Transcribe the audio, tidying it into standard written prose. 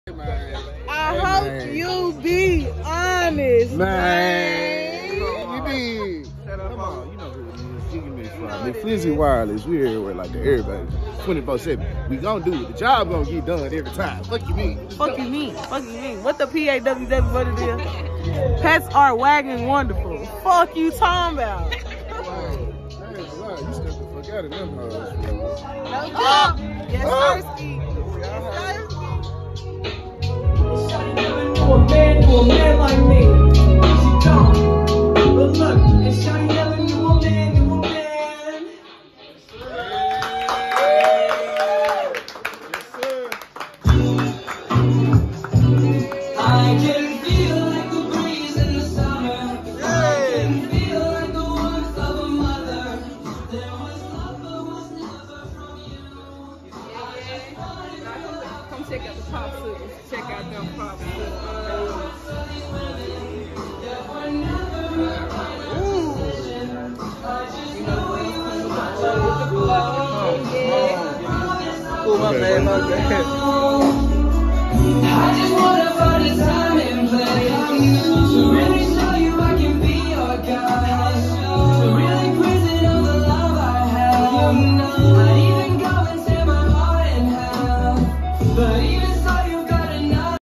I hope you be honest, man. You be. Come on, you know who it is. Jiggy Mcfly. Mcfly Wireless. We everywhere like that. Everybody. 24/7. We gonna do it. The job gonna get done every time. Fuck you mean? Fuck you mean? Fuck you mean? What the PAWW what it is? Pets are wagging wonderful. Fuck you talking about? You stepped the fuck out of them hoes. No job. Yes, Thirsty. A man like me. She don't. But look, and Shawty never knew a man knew a man. I can feel like the breeze in the summer. I can feel like the warmth of a mother. There was love, but was never from you. Come check out the pop suits. Check out them pop suits. Oh, my man, my bad.